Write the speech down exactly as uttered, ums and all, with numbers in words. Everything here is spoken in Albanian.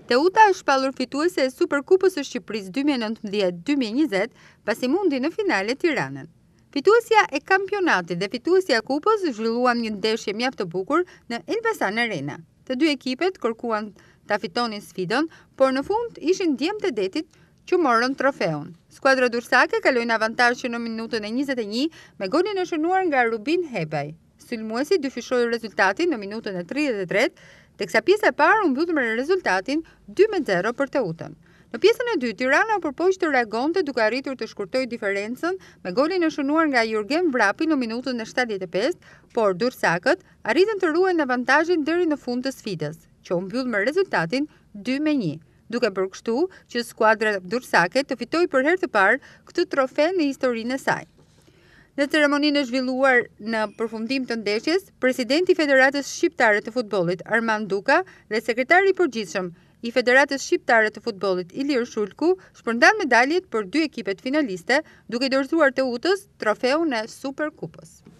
Teuta është shpallur fituese e Superkupës së Shqipërisë dy mijë e nëntëmbëdhjetë dy mijë e njëzet, pasi mundi në finale Tiranën. Fituesja e kampionatit dhe fituesja e kupës zhvilluan një ndeshje mjaft të bukur në Elbasan Arena. Të dy ekipet kërkuan ta fitonin sfidën, por në fund ishin djemtë e detit që morën trofeun. Skuadra Durrsake kaloi në avantazh në minutën e njëzet e një me golin e shënuar nga Rubin Hebaj. Sulmuesi dyfishoi rezultatin në minutën e tridhjetë e tretë, teksa pjesa e parë u mbyll me rezultatin dy me zero për Teutën. Në pjesën e dytë, Tirana u përpoq të reagonte duke arritur të shkurtojë diferencën me golin e shënuar nga Jurgen Vrapi në minutën e shtatëdhjetë e pestë, por Durrsakët arritën të ruajnë avantazhin deri në fund të sfidës, që u mbyll me rezultatin dy me një, duke bërë kështu që skuadra Durrsake të fitojë për herë të parë këtë trofe në historinë e saj. Në ceremoninë e zhvilluar në përfundim të ndeshjes, presidenti i Federatës Shqiptare të Futbollit Armand Duka dhe sekretari i përgjithshëm i Federatës Shqiptare të Futbollit Ilir Shulku shpërndan medaljet për dy ekipet finaliste, duke dorëzuar Teutës trofeun e Superkupës.